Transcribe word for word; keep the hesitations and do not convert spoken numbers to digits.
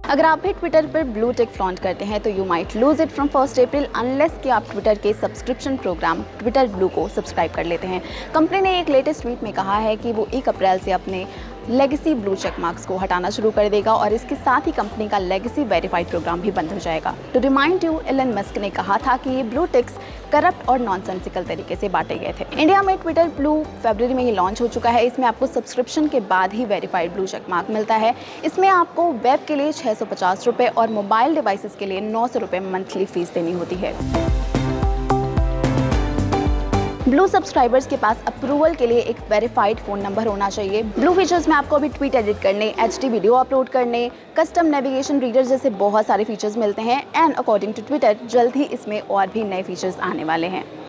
अगर आप भी ट्विटर पर ब्लू टिक फ्लॉन्ट करते हैं तो you might lose it from first April unless कि आप ट्विटर के सब्सक्रिप्शन प्रोग्राम ट्विटर ब्लू को सब्सक्राइब कर लेते हैं। कंपनी ने एक लेटेस्ट ट्वीट में कहा है कि वो एक अप्रैल से अपने लेगेसी ब्लू चेक मार्क्स को हटाना शुरू कर देगा और इसके साथ ही कंपनी का लेगेसी वेरीफाइड प्रोग्राम भी बंद हो जाएगा। To remind you, Elon Musk ने कहा था कि ये ब्लू टिक्स करप्ट और नॉनसेंसिकल तरीके से बांटे गए थे। इंडिया में ट्विटर ब्लू फरवरी में ही लॉन्च हो चुका है। इसमें आपको सब्सक्रिप्शन के बाद ही वेरीफाइड ब्लू चेक मार्क मिलता है। इसमें आपको वेब के लिए छः सौ पचास रुपये और मोबाइल डिवाइसेस के लिए नौ सौ रुपये मंथली फीस देनी होती है। ब्लू सब्सक्राइबर्स के पास अप्रूवल के लिए एक वेरीफाइड फ़ोन नंबर होना चाहिए। ब्लू फीचर्स में आपको अभी ट्वीट एडिट करने, एच डी वीडियो अपलोड करने, कस्टम नेविगेशन रीडर जैसे बहुत सारे फीचर्स मिलते हैं एंड अकॉर्डिंग टू ट्विटर जल्द ही इसमें और भी नए फीचर्स आने वाले हैं।